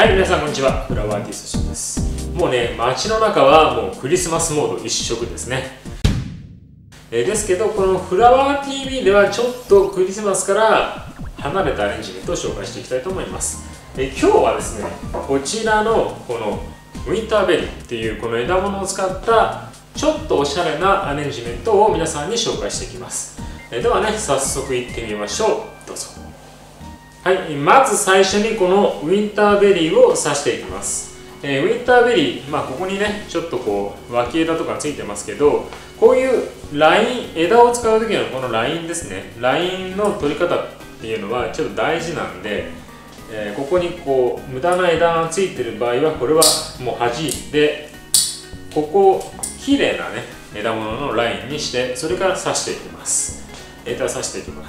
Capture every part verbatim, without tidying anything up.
はい、皆さんこんにちは。フラワーアーティストシンです。もうね、街の中はもうクリスマスモード一色ですね。えー、ですけど、このフラワー ティーブイ ではちょっとクリスマスから離れたアレンジメントを紹介していきたいと思います。えー、今日はですね、こちらのこのウィンターベリーっていうこの枝物を使ったちょっとおしゃれなアレンジメントを皆さんに紹介していきます。えー、ではね、早速いってみましょう。どうぞ。はい、まず最初にこのウィンターベリーを刺していきます。えー、ウィンターベリー、まあ、ここにねちょっとこう脇枝とかついてますけど、こういうライン、枝を使う時のこのラインですね、ラインの取り方っていうのはちょっと大事なんで、えー、ここにこう無駄な枝がついてる場合はこれはもう弾いて、ここをきれいなね枝物のラインにして、それから刺していきます。枝を刺していきます。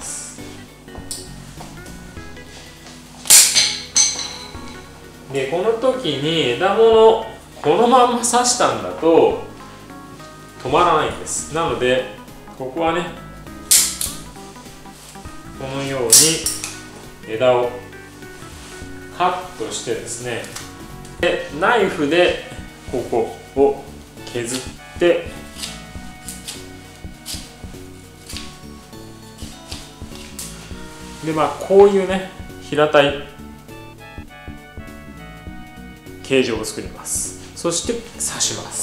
でこの時に枝物このまま刺したんだと止まらないんです。なのでここはねこのように枝をカットしてですね、でナイフでここを削って、でまあこういうね平たい形状を作ります。そして刺します。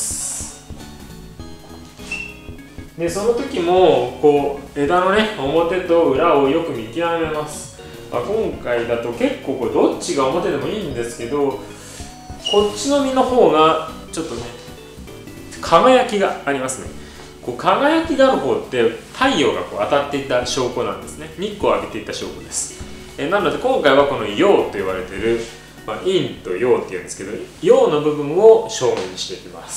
でその時もこう枝のね表と裏をよく見極めます。まあ、今回だと結構これどっちが表でもいいんですけど、こっちの実の方がちょっとね輝きがありますね。こう輝きがある方って太陽がこう当たっていた証拠なんですね。日光を浴びていた証拠です。えなので今回はこの陽と言われている、まあ、陰と陽っていうんですけど、陽の部分を正面にしていきます。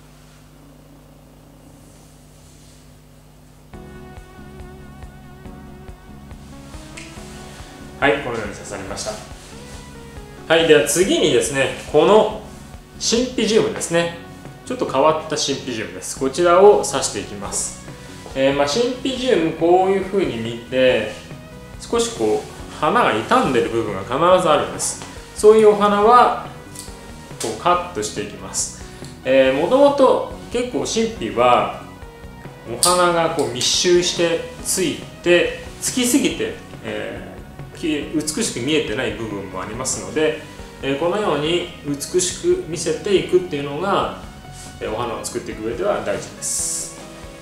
はい、このように刺さりました。はい、では次にですね、このシンピジウムですね、ちょっと変わったシンピジウムです。こちらを刺していきます。えーまあ、シンピジウムこういうふうに見て少しこう花が傷んでる部分が必ずあるんです。そういうお花はこうカットしていきます。えー、もともと結構神秘はお花がこう密集してついてつきすぎて、えー、美しく見えてない部分もありますので、えー、このように美しく見せていくっていうのが、えー、お花を作っていく上では大事です。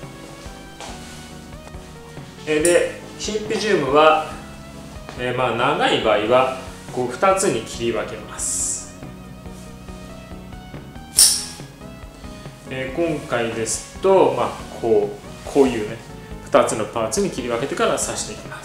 えー、でシンピジウムは、えー、まあ長い場合はこうふたつに切り分けます。えー、今回ですと、まあ、こう、こういうねふたつのパーツに切り分けてから刺していきます。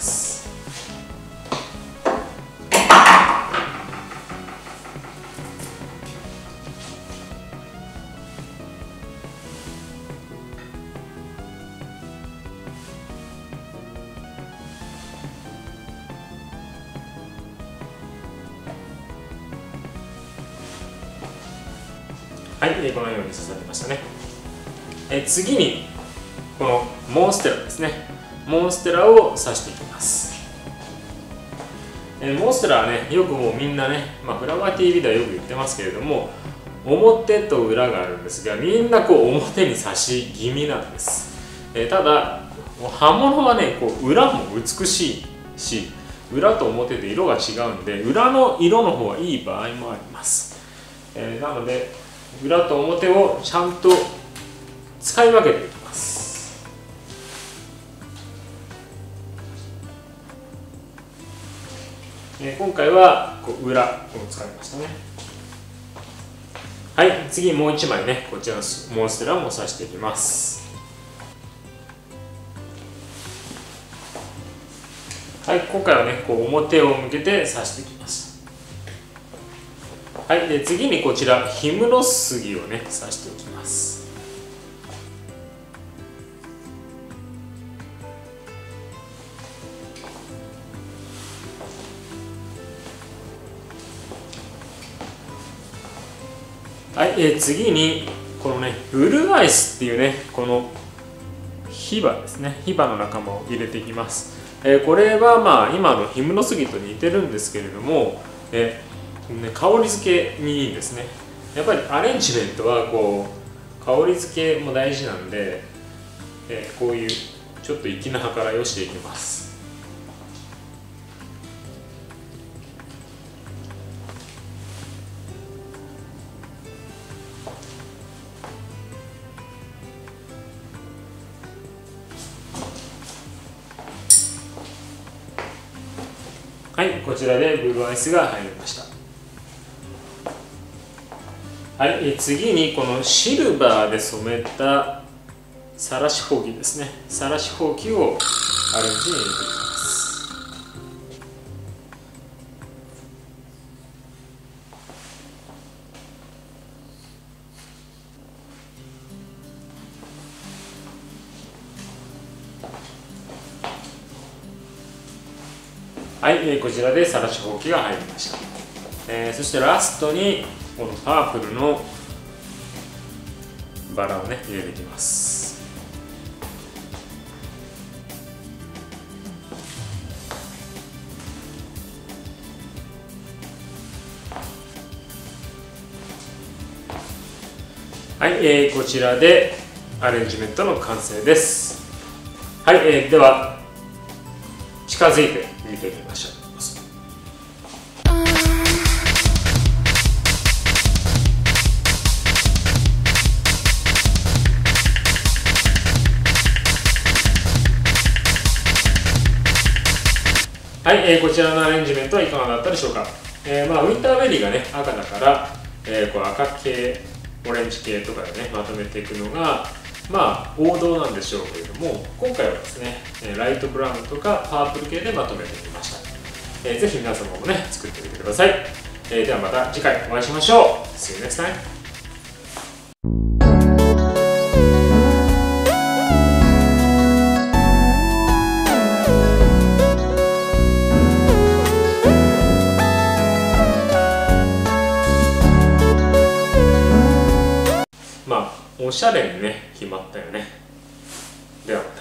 はい、このように刺さりましたね。え次にこのモンステラですね、モンステラを刺していきます。えモンステラはねよくもうみんなね、まあ、フラワー ティーブイ ではよく言ってますけれども、表と裏があるんですが、みんなこう表に刺し気味なんです。えただ葉物はねこう裏も美しいし、裏と表で色が違うんで裏の色の方がいい場合もあります。えなので裏と表をちゃんと使い分けていきます。え今回はこう裏を使いましたね。はい、次もういちまいね、こちらのモンステラも刺していきます。はい、今回はねこう表を向けて刺していきます。はい、で次にこちら氷室杉をね刺していきます。はい、えー、次にこのねブルーアイスっていうねこのヒバですね、ヒバの仲間を入れていきます。えー、これはまあ今の氷室杉と似てるんですけれども、えーね、香り付けにいいんですね。やっぱりアレンジメントはこう香り付けも大事なんで、えー、こういうちょっと粋な計らいをしていきます。はい、こちらでブルーアイスが入りました。はい、次にこのシルバーで染めたさらしほうきですね。さらしほうきをアレンジに入れていきます。はい、えー、こちらでさらしほうきが入りました。えー、そしてラストにこのパープルのバラをね入れていきます。はい、えー、こちらでアレンジメントの完成です。はい、えー、では近づいて見てみましょう。はい、えー、こちらのアレンジメントはいかがだったでしょうか。えーまあ、ウィンターベリーがね赤だから、えー、こう赤系オレンジ系とかでねまとめていくのがまあ王道なんでしょうけれども、今回はですねライトブラウンとかパープル系でまとめてみました。えー、ぜひ皆様もね作ってみてください。えー、ではまた次回お会いしましょう。See you next time. まあおしゃれにね決まったよね。では。